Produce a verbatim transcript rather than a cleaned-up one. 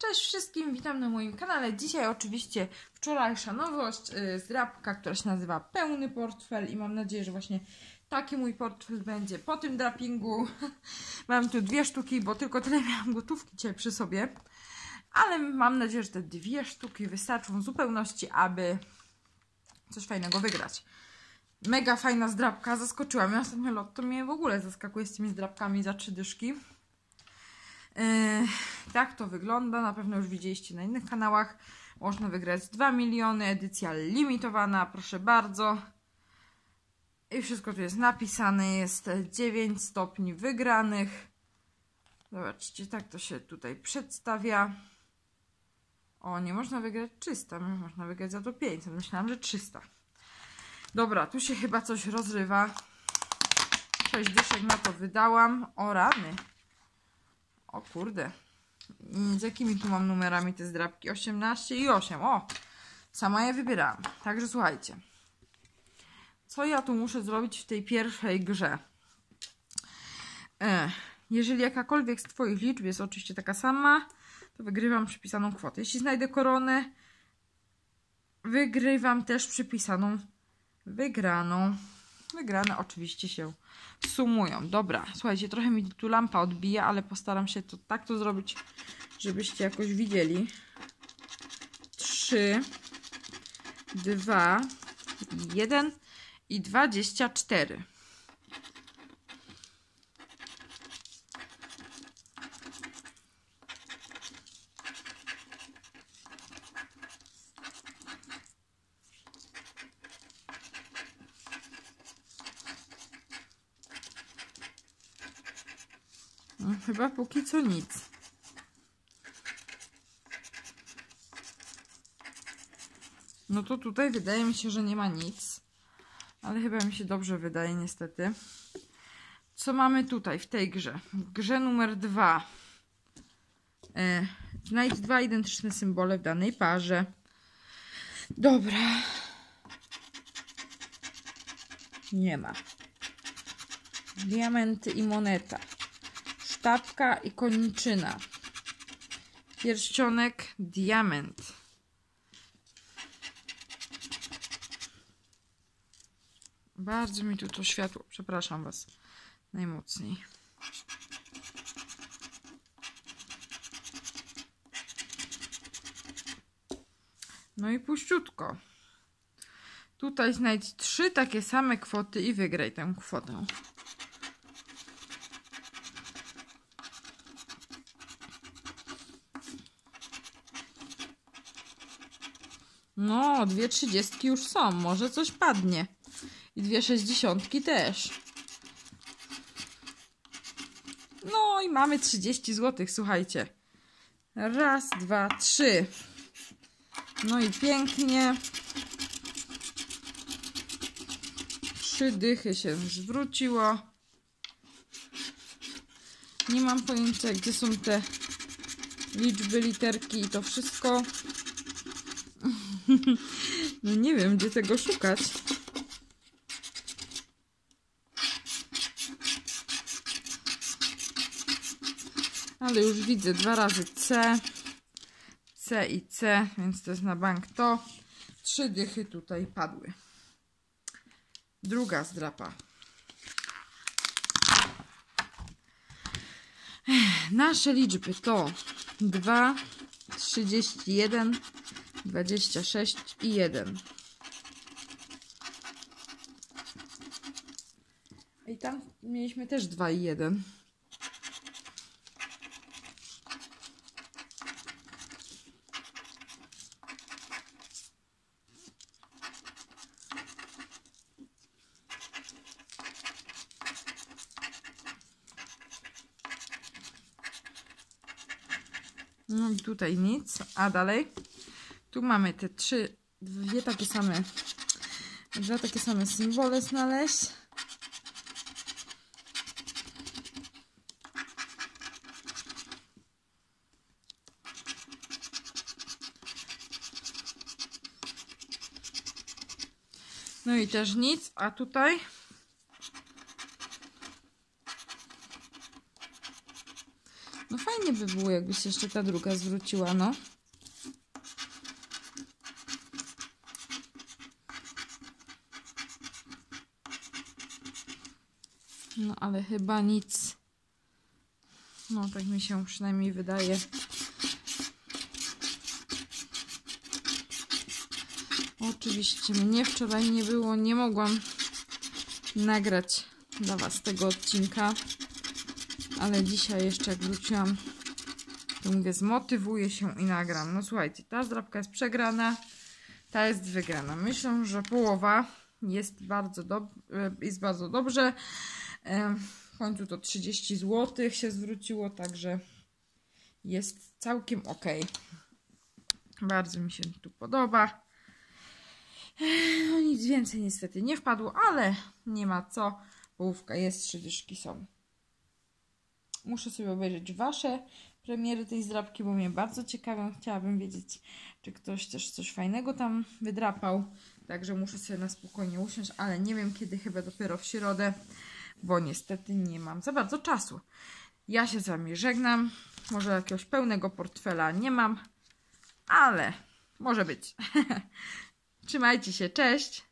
Cześć wszystkim, witam na moim kanale. Dzisiaj oczywiście wczorajsza nowość, yy, zdrapka, która się nazywa Pełny Portfel i mam nadzieję, że właśnie taki mój portfel będzie po tym drapingu. Mam tu dwie sztuki, bo tylko tyle miałam gotówki dzisiaj przy sobie, ale mam nadzieję, że te dwie sztuki wystarczą w zupełności, aby coś fajnego wygrać. Mega fajna zdrapka, zaskoczyła mnie ostatnio lot, to mnie w ogóle zaskakuje z tymi zdrapkami za trzy dyszki. Yy, tak to wygląda, na pewno już widzieliście na innych kanałach. Można wygrać dwa miliony, edycja limitowana, proszę bardzo. I wszystko tu jest napisane, jest dziewięć stopni wygranych. Zobaczcie, tak to się tutaj przedstawia. O, nie można wygrać trzysta, można wygrać za to pięćset, myślałam, że trzysta. Dobra, tu się chyba coś rozrywa. sześć dyszek na to wydałam. O rany. O kurde. Z jakimi tu mam numerami te zdrapki? osiemnaście i osiem. O! Sama je wybierałam. Także słuchajcie. Co ja tu muszę zrobić w tej pierwszej grze? E, jeżeli jakakolwiek z Twoich liczb jest oczywiście taka sama, to wygrywam przypisaną kwotę. Jeśli znajdę koronę, wygrywam też przypisaną wygraną. Wygrane oczywiście się sumują. Dobra, słuchajcie, trochę mi tu lampa odbija, ale postaram się to tak to zrobić, żebyście jakoś widzieli. trzy, dwa, jeden i dwadzieścia cztery. No, chyba póki co nic. No to tutaj wydaje mi się, że nie ma nic. Ale chyba mi się dobrze wydaje niestety. Co mamy tutaj w tej grze? W grze numer dwa. E, znajdź dwa identyczne symbole w danej parze. Dobra. Nie ma. Diamenty i moneta. Sztabka i koniczyna. Pierścionek, diament. Bardzo mi tu to światło, przepraszam Was najmocniej. No i puściutko. Tutaj znajdź trzy takie same kwoty i wygraj tę kwotę. No, dwie trzydziestki już są. Może coś padnie. I dwie sześćdziesiątki też. No i mamy trzydzieści złotych, słuchajcie. Raz, dwa, trzy. No i pięknie. Trzy dychy się zwróciło. Nie mam pojęcia, gdzie są te liczby, literki i to wszystko. No nie wiem, gdzie tego szukać. Ale już widzę dwa razy C. C i C, więc to jest na bank to. Trzy dychy tutaj padły. Druga zdrapa. Nasze liczby to dwa, trzydzieści jeden, dwadzieścia sześć i jeden. I tam mieliśmy też dwa i jeden. No i tutaj nic, a dalej tu mamy te trzy, dwie takie same, dwa takie same symbole znaleźć. No i też nic, a tutaj fajnie by było, jakby się jeszcze ta druga zwróciła, no. No, ale chyba nic. No, tak mi się przynajmniej wydaje. Oczywiście mnie wczoraj nie było, nie mogłam nagrać dla Was tego odcinka, ale dzisiaj jeszcze jak wróciłam, to mówię, zmotywuję się i nagram. No słuchajcie, ta zdrabka jest przegrana, ta jest wygrana. Myślę, że połowa jest bardzo, dob jest bardzo dobrze. W końcu to trzydzieści złotych się zwróciło, także jest całkiem ok. Bardzo mi się tu podoba. No nic więcej niestety nie wpadło, ale nie ma co. Połówka jest, trzy dyszki są. Muszę sobie obejrzeć Wasze premiery tej zdrabki, bo mnie bardzo ciekawią. Chciałabym wiedzieć, czy ktoś też coś fajnego tam wydrapał. Także muszę sobie na spokojnie usiąść, ale nie wiem kiedy, chyba dopiero w środę, bo niestety nie mam za bardzo czasu. Ja się z Wami żegnam. Może jakiegoś pełnego portfela nie mam, ale może być. Trzymajcie się, cześć!